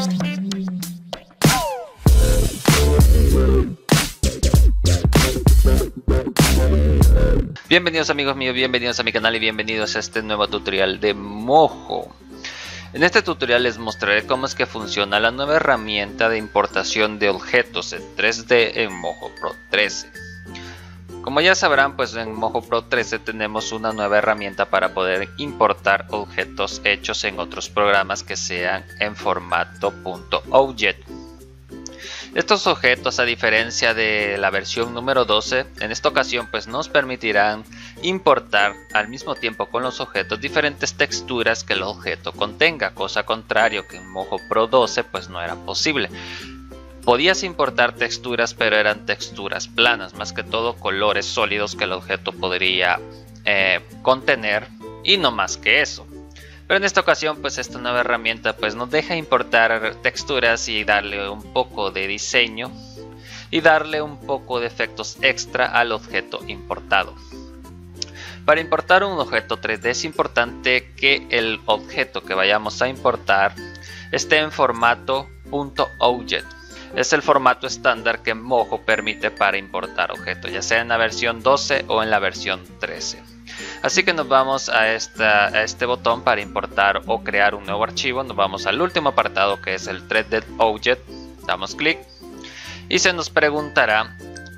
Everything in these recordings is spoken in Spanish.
Bienvenidos amigos míos, bienvenidos a mi canal y bienvenidos a este nuevo tutorial de Mojo. En este tutorial les mostraré cómo es que funciona la nueva herramienta de importación de objetos en 3D en Mojo Pro 13. Como ya sabrán, pues en Mojo Pro 13 tenemos una nueva herramienta para poder importar objetos hechos en otros programas que sean en formato .objet. Estos objetos, a diferencia de la versión número 12, en esta ocasión pues nos permitirán importar al mismo tiempo con los objetos diferentes texturas que el objeto contenga, cosa contrario que en Mojo Pro 12 pues no era posible. Podías importar texturas, pero eran texturas planas, más que todo colores sólidos que el objeto podría contener y no más que eso. Pero en esta ocasión pues esta nueva herramienta pues nos deja importar texturas y darle un poco de diseño y darle un poco de efectos extra al objeto importado. Para importar un objeto 3D es importante que el objeto que vayamos a importar esté en formato .objet. Es el formato estándar que Mojo permite para importar objetos, ya sea en la versión 12 o en la versión 13. Así que nos vamos a este botón para importar o crear un nuevo archivo. Nos vamos al último apartado, que es el 3D Object. Damos clic y se nos preguntará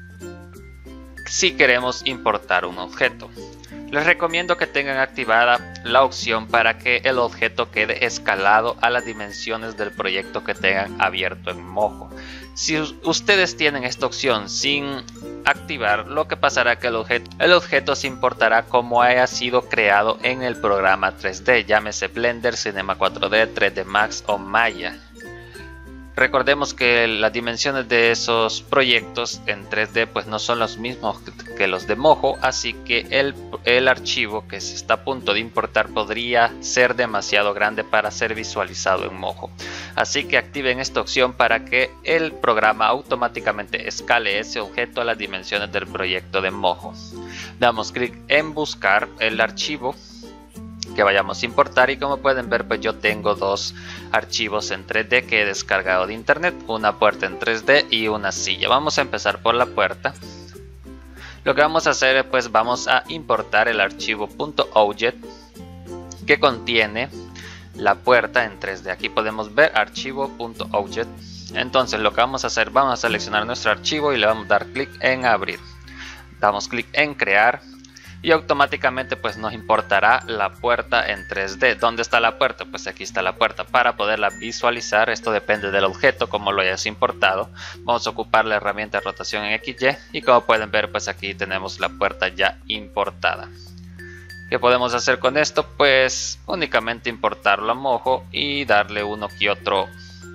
si queremos importar un objeto. Les recomiendo que tengan activada la opción para que el objeto quede escalado a las dimensiones del proyecto que tengan abierto en Mojo. Si ustedes tienen esta opción sin activar, lo que pasará es que el objeto se importará como haya sido creado en el programa 3D, llámese Blender, Cinema 4D, 3D Max o Maya. Recordemos que las dimensiones de esos proyectos en 3D pues no son los mismos que los de Mojo, así que el archivo que se está a punto de importar podría ser demasiado grande para ser visualizado en Mojo. Así que activen esta opción para que el programa automáticamente escale ese objeto a las dimensiones del proyecto de Mojo. Damos clic en buscar el archivo que vayamos a importar y como pueden ver pues yo tengo dos archivos en 3D que he descargado de internet, una puerta en 3D y una silla. Vamos a empezar por la puerta. Lo que vamos a hacer pues vamos a importar el archivo .objet que contiene la puerta en 3D. Aquí podemos ver archivo .objet. Entonces lo que vamos a hacer, vamos a seleccionar nuestro archivo y le vamos a dar clic en abrir. Damos clic en crear. Y automáticamente pues nos importará la puerta en 3D. ¿Dónde está la puerta? Pues aquí está la puerta. Para poderla visualizar, esto depende del objeto, como lo hayas importado. Vamos a ocupar la herramienta de rotación en XY. Y como pueden ver, pues aquí tenemos la puerta ya importada. ¿Qué podemos hacer con esto? Pues únicamente importarlo a Mojo y darle uno que otro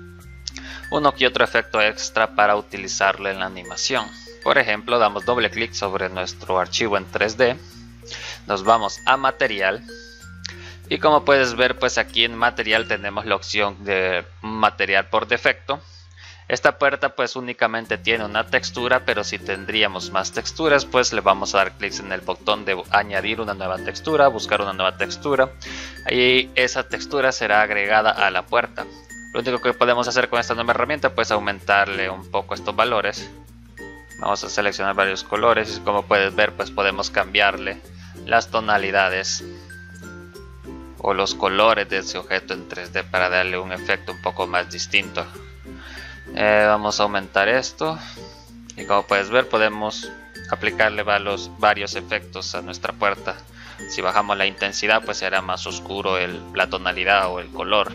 efecto extra para utilizarlo en la animación. Por ejemplo, damos doble clic sobre nuestro archivo en 3D. Nos vamos a material y como puedes ver pues aquí en material tenemos la opción de material por defecto. Esta puerta pues únicamente tiene una textura, pero si tendríamos más texturas pues le vamos a dar clic en el botón de añadir una nueva textura, buscar una nueva textura y esa textura será agregada a la puerta. Lo único que podemos hacer con esta nueva herramienta pues aumentarle un poco estos valores. Vamos a seleccionar varios colores y como puedes ver pues podemos cambiarle las tonalidades o los colores de ese objeto en 3D para darle un efecto un poco más distinto. Vamos a aumentar esto y como puedes ver podemos aplicarle varios efectos a nuestra puerta. Si bajamos la intensidad pues será más oscuro la tonalidad o el color.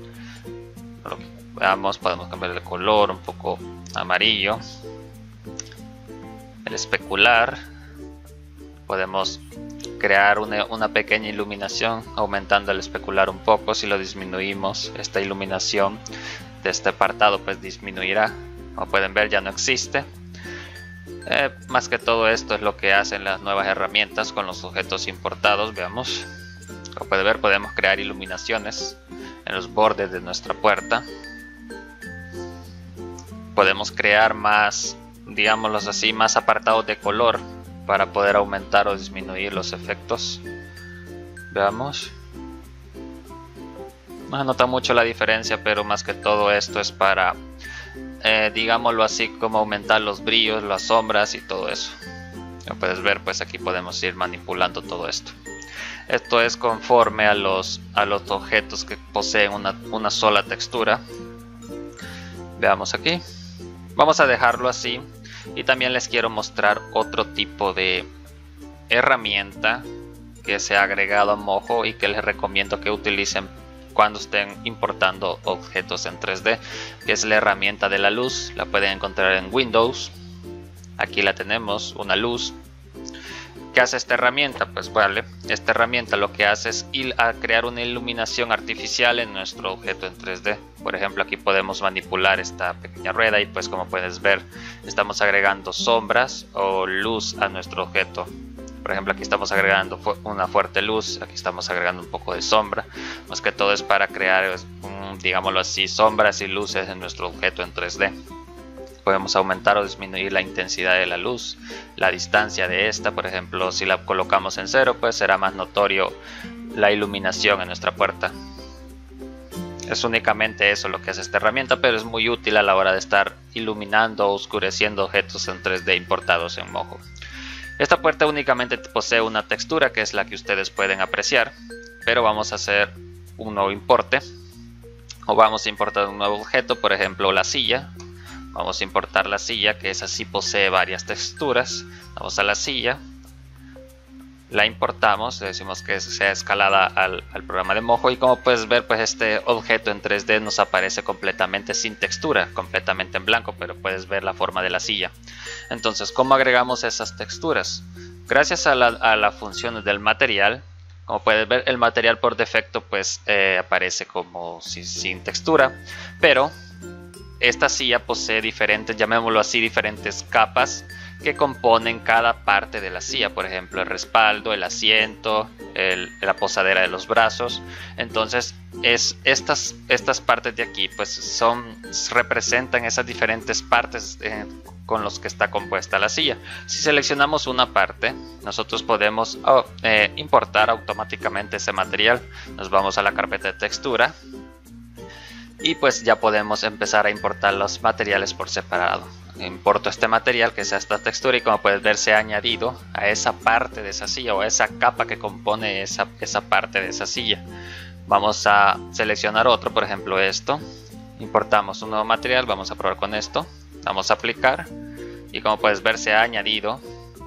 Veamos, podemos cambiar el color un poco amarillo. El especular, podemos crear una pequeña iluminación aumentando el especular un poco. Si lo disminuimos, esta iluminación de este apartado pues disminuirá. Como pueden ver ya no existe. Más que todo esto es lo que hacen las nuevas herramientas con los objetos importados. Veamos, como pueden ver podemos crear iluminaciones en los bordes de nuestra puerta. Podemos crear más, digámoslo así, más apartados de color para poder aumentar o disminuir los efectos. Veamos. no se nota mucho la diferencia, pero más que todo esto es para, digámoslo así, como aumentar los brillos, las sombras y todo eso. Como puedes ver, pues aquí podemos ir manipulando todo esto. Esto es conforme a los objetos que poseen una sola textura. Veamos aquí. Vamos a dejarlo así. Y también les quiero mostrar otro tipo de herramienta que se ha agregado a Mojo y que les recomiendo que utilicen cuando estén importando objetos en 3D, que es la herramienta de la luz. La pueden encontrar en Windows. Aquí la tenemos, una luz. ¿Qué hace esta herramienta? Pues vale, esta herramienta lo que hace es ir a crear una iluminación artificial en nuestro objeto en 3D. Por ejemplo, aquí podemos manipular esta pequeña rueda y pues como puedes ver, estamos agregando sombras o luz a nuestro objeto. Por ejemplo, aquí estamos agregando una fuerte luz, aquí estamos agregando un poco de sombra. Más que todo es para crear, digámoslo así, sombras y luces en nuestro objeto en 3D. Podemos aumentar o disminuir la intensidad de la luz, la distancia de esta. Por ejemplo, si la colocamos en 0, pues será más notorio la iluminación en nuestra puerta. Es únicamente eso lo que hace esta herramienta, pero es muy útil a la hora de estar iluminando o oscureciendo objetos en 3D importados en Mojo. Esta puerta únicamente posee una textura que es la que ustedes pueden apreciar, pero vamos a hacer un nuevo importe o vamos a importar un nuevo objeto, por ejemplo la silla. Vamos a importar la silla, que es así, posee varias texturas. Vamos a la silla, la importamos, le decimos que sea escalada al programa de Mojo y como puedes ver, pues este objeto en 3D nos aparece completamente sin textura, completamente en blanco, pero puedes ver la forma de la silla. Entonces, ¿cómo agregamos esas texturas? Gracias a la función del material. Como puedes ver, el material por defecto pues aparece como sin textura, pero esta silla posee diferentes, llamémoslo así, diferentes capas que componen cada parte de la silla. Por ejemplo, el respaldo, el asiento, la posadera de los brazos. Entonces, estas partes de aquí pues representan esas diferentes partes con los que está compuesta la silla. Si seleccionamos una parte, nosotros podemos importar automáticamente ese material. Nos vamos a la carpeta de textura. Y pues ya podemos empezar a importar los materiales por separado. Importo este material, que es esta textura, y como puedes ver se ha añadido a esa parte de esa silla o a esa capa que compone esa parte de esa silla. Vamos a seleccionar otro, por ejemplo esto. Importamos un nuevo material, vamos a probar con esto. Vamos a aplicar y como puedes ver se ha añadido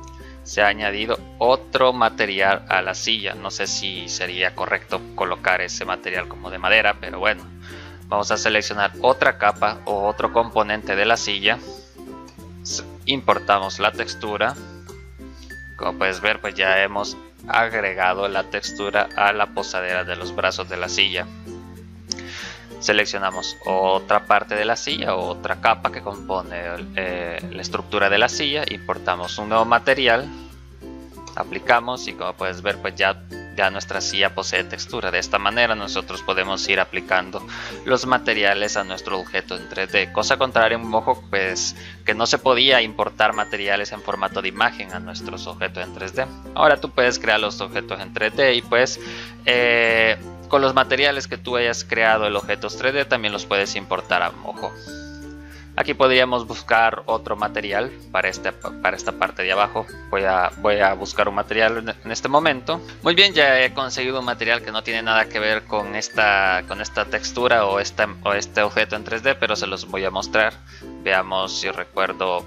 otro material a la silla. No sé si sería correcto colocar ese material como de madera, pero bueno. Vamos a seleccionar otra capa o otro componente de la silla. Importamos la textura. Como puedes ver, pues ya hemos agregado la textura a la posadera de los brazos de la silla. Seleccionamos otra parte de la silla o otra capa que compone la estructura de la silla. Importamos un nuevo material. Aplicamos y como puedes ver, pues ya nuestra silla posee textura. De esta manera nosotros podemos ir aplicando los materiales a nuestro objeto en 3D. Cosa contraria en Mojo, pues que no se podía importar materiales en formato de imagen a nuestros objetos en 3D. Ahora tú puedes crear los objetos en 3D y pues con los materiales que tú hayas creado el objeto 3D también los puedes importar a Mojo. Aquí podríamos buscar otro material para esta parte de abajo. Voy a buscar un material en este momento. Muy bien, ya he conseguido un material que no tiene nada que ver con esta textura o este objeto en 3D, pero se los voy a mostrar. Veamos si recuerdo.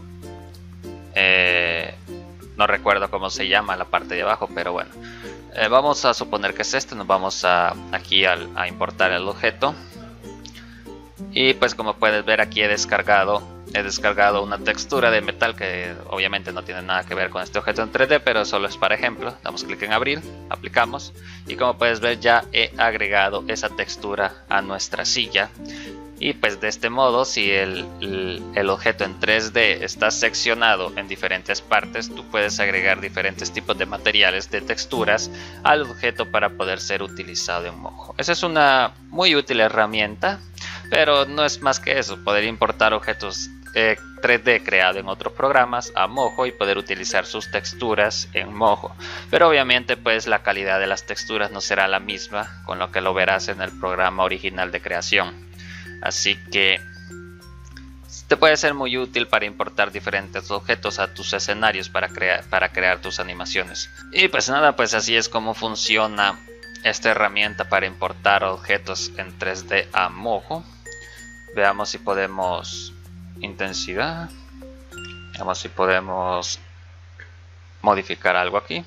No recuerdo cómo se llama la parte de abajo, pero bueno. Vamos a suponer que es este. Nos vamos aquí a importar el objeto. Y pues como puedes ver aquí he descargado una textura de metal que obviamente no tiene nada que ver con este objeto en 3D, pero solo es para ejemplo. Damos clic en abrir, aplicamos y como puedes ver ya he agregado esa textura a nuestra silla. Y pues de este modo, si el objeto en 3D está seccionado en diferentes partes, tú puedes agregar diferentes tipos de materiales, de texturas al objeto para poder ser utilizado en Mojo. Esa es una muy útil herramienta, pero no es más que eso, poder importar objetos 3D creado en otros programas a Mojo y poder utilizar sus texturas en Mojo. Pero obviamente pues la calidad de las texturas no será la misma con lo que lo verás en el programa original de creación. Así que te puede ser muy útil para importar diferentes objetos a tus escenarios para crear tus animaciones. Y pues nada, pues así es como funciona esta herramienta para importar objetos en 3D a Mojo. Veamos si podemos intensidad. Veamos si podemos modificar algo aquí.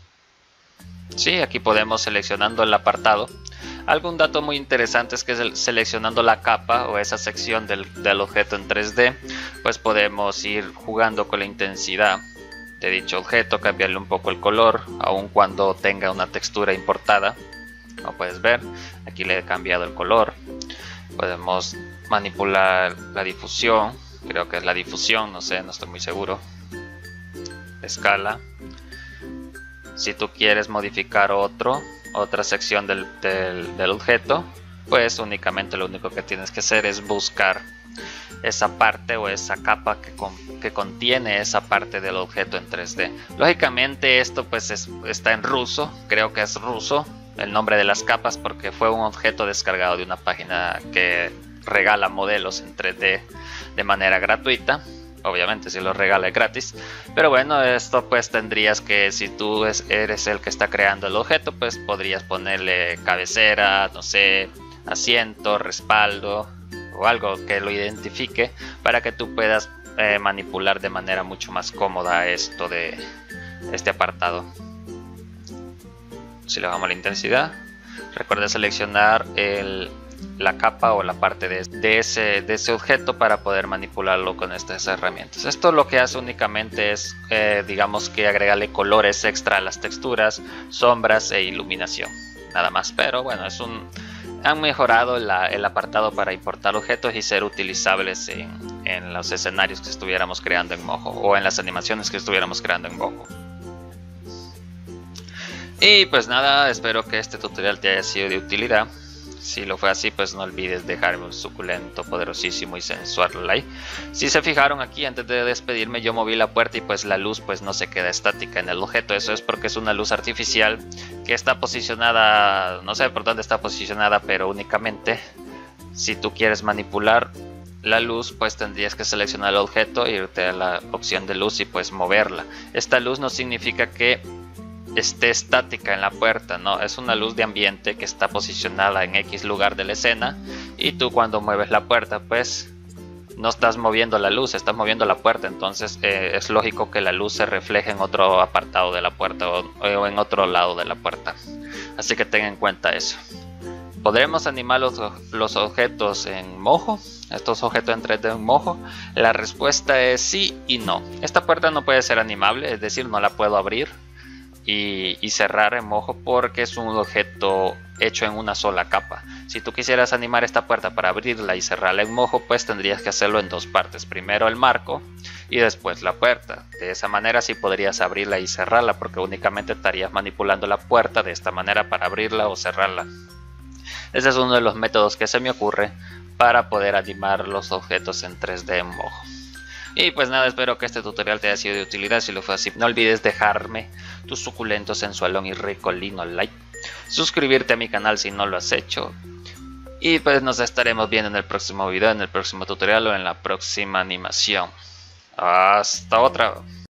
Sí, aquí podemos seleccionando el apartado. Algún dato muy interesante es que seleccionando la capa o esa sección del objeto en 3D, pues podemos ir jugando con la intensidad de dicho objeto, cambiarle un poco el color, aun cuando tenga una textura importada. Como puedes ver, aquí le he cambiado el color. Podemos manipular la difusión, creo que es la difusión, no sé, no estoy muy seguro. Escala. Si tú quieres modificar otra sección del objeto, pues únicamente lo único que tienes que hacer es buscar esa parte o esa capa que contiene esa parte del objeto en 3D. Lógicamente esto pues está en ruso, creo que es ruso el nombre de las capas porque fue un objeto descargado de una página que regala modelos en 3D de manera gratuita. Obviamente si lo regala es gratis, pero bueno, esto pues tendrías que, si tú eres el que está creando el objeto, pues podrías ponerle cabecera, no sé, asiento, respaldo o algo que lo identifique para que tú puedas manipular de manera mucho más cómoda esto de este apartado. Si le bajamos la intensidad, recuerda seleccionar la capa o la parte de ese objeto para poder manipularlo con estas herramientas. Esto lo que hace únicamente es digamos que agregarle colores extra a las texturas, sombras e iluminación, nada más. Pero bueno, han mejorado el apartado para importar objetos y ser utilizables en los escenarios que estuviéramos creando en Mojo o en las animaciones que estuviéramos creando en Mojo. Y pues nada, espero que este tutorial te haya sido de utilidad. Si lo fue así, pues no olvides dejarme un suculento, poderosísimo y sensual like. Si se fijaron aquí, antes de despedirme, yo moví la puerta y pues la luz pues no se queda estática en el objeto. Eso es porque es una luz artificial que está posicionada, no sé por dónde está posicionada, pero únicamente si tú quieres manipular la luz, pues tendrías que seleccionar el objeto, irte a la opción de luz y pues moverla. Esta luz no significa que esté estática en la puerta, no, es una luz de ambiente que está posicionada en X lugar de la escena y tú cuando mueves la puerta pues no estás moviendo la luz, estás moviendo la puerta, entonces es lógico que la luz se refleje en otro apartado de la puerta o en otro lado de la puerta, así que ten en cuenta eso. ¿Podremos animar los objetos en Mojo? Estos objetos en 3D en Mojo. La respuesta es sí y no. Esta puerta no puede ser animable, es decir, no la puedo abrir y cerrar en Mojo porque es un objeto hecho en una sola capa. Si tú quisieras animar esta puerta para abrirla y cerrarla en Mojo, pues tendrías que hacerlo en dos partes, primero el marco y después la puerta. De esa manera sí podrías abrirla y cerrarla porque únicamente estarías manipulando la puerta de esta manera para abrirla o cerrarla. Ese es uno de los métodos que se me ocurre para poder animar los objetos en 3D en Mojo. Y pues nada, espero que este tutorial te haya sido de utilidad. Si lo fue así, no olvides dejarme tu suculento, sensualón y ricolino like, suscribirte a mi canal si no lo has hecho, y pues nos estaremos viendo en el próximo video, en el próximo tutorial o en la próxima animación. Hasta otra.